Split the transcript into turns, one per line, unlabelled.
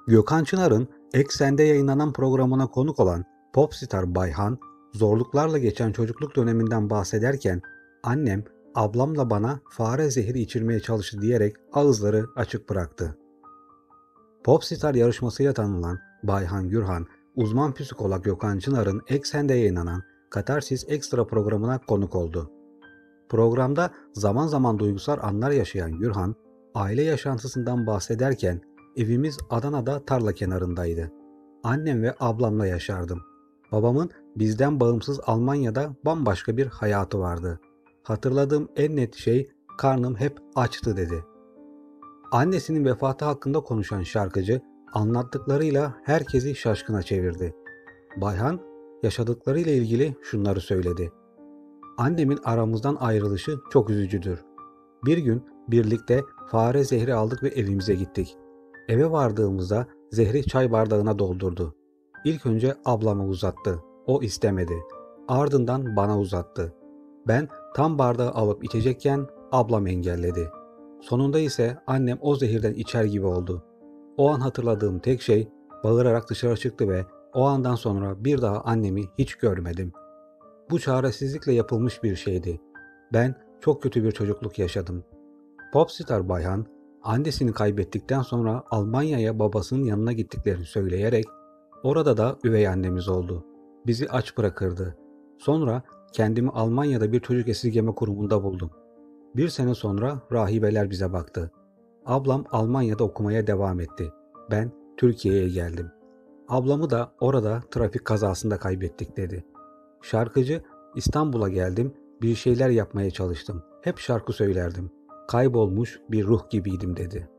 Gökhan Çınar'ın Eksen'de yayınlanan programına konuk olan popstar Bayhan, zorluklarla geçen çocukluk döneminden bahsederken annem, ablamla bana fare zehri içirmeye çalıştı diyerek ağızları açık bıraktı. Popstar yarışmasıyla tanınan Bayhan Gürhan, uzman psikolog Gökhan Çınar'ın Eksen'de yayınlanan Katarsis Ekstra programına konuk oldu. Programda zaman zaman duygusal anlar yaşayan Gürhan, aile yaşantısından bahsederken evimiz Adana'da tarla kenarındaydı. Annem ve ablamla yaşardım. Babamın bizden bağımsız Almanya'da bambaşka bir hayatı vardı. Hatırladığım en net şey karnım hep açtı dedi. Annesinin vefatı hakkında konuşan şarkıcı anlattıklarıyla herkesi şaşkına çevirdi. Bayhan yaşadıklarıyla ilgili şunları söyledi. Annemin aramızdan ayrılışı çok üzücüdür. Bir gün birlikte fare zehri aldık ve evimize gittik. Eve vardığımızda zehri çay bardağına doldurdu. İlk önce ablama uzattı. O istemedi. Ardından bana uzattı. Ben tam bardağı alıp içecekken ablam engelledi. Sonunda ise annem o zehirden içer gibi oldu. O an hatırladığım tek şey bağırarak dışarı çıktı ve o andan sonra bir daha annemi hiç görmedim. Bu çaresizlikle yapılmış bir şeydi. Ben çok kötü bir çocukluk yaşadım. Popstar Bayhan, annesini kaybettikten sonra Almanya'ya babasının yanına gittiklerini söyleyerek orada da üvey annemiz oldu. Bizi aç bırakırdı. Sonra kendimi Almanya'da bir çocuk esirgeme kurumunda buldum. Bir sene sonra rahibeler bize baktı. Ablam Almanya'da okumaya devam etti. Ben Türkiye'ye geldim. Ablamı da orada trafik kazasında kaybettik dedi. Şarkıcı, İstanbul'a geldim, bir şeyler yapmaya çalıştım. Hep şarkı söylerdim. Kaybolmuş bir ruh gibiydim dedi.